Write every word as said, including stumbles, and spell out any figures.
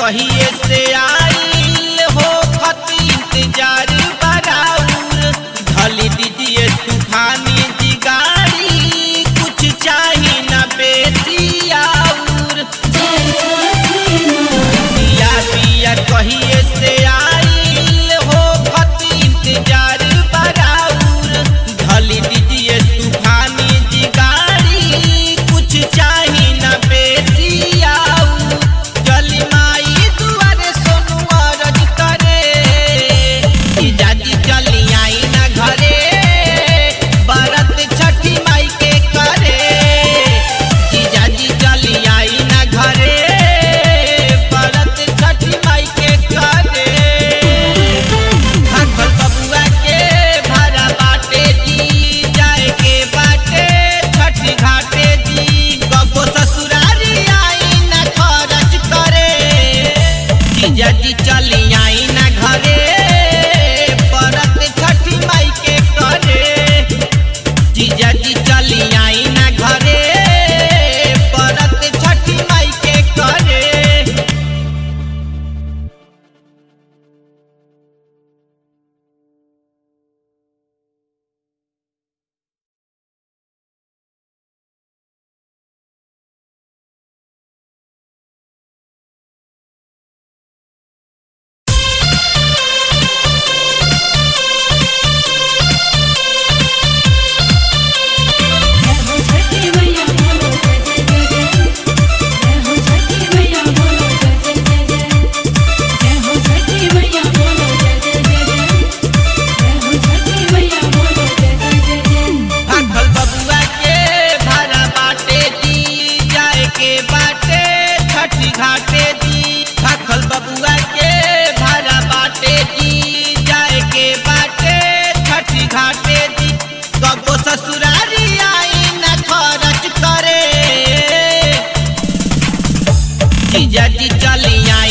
कहिए से आइल हो खत इंतजार बराउर धली दीजिए तूफानी जी गाड़ी कुछ चाही न बेसी आउर पिया पिया कहिए से आइल हो खत इंतजार बराउर धली दीजिए तूफानी जी गाड़ी कुछ चाही न बेसी आउर चली माई दुआरे सोनू अरज करे दादी चली आई ना घरे बरत छठी माई के करे दादी चली आई ना घरे बरत छठी माई के करे भागल बबुआ के भाड़ा बाटे जी जाए के बाटे छठी घाटे जी कबो ससुरारी आई ना खर्च करे जीजाजी चली आई ना घरे बरत छठी माई के करे जीजाजी चली आई ना घरे बरत छठी माई के करे। भागल बबुआ के भाड़ा बाटे जी जाए के बाटे छठी घाटे जी भागल बबुआ के भाड़ा बाटे जी जाए के बाटे छठी घाटे जी कबो ससुरारी आई न खर्च करे जीजाजी चली आई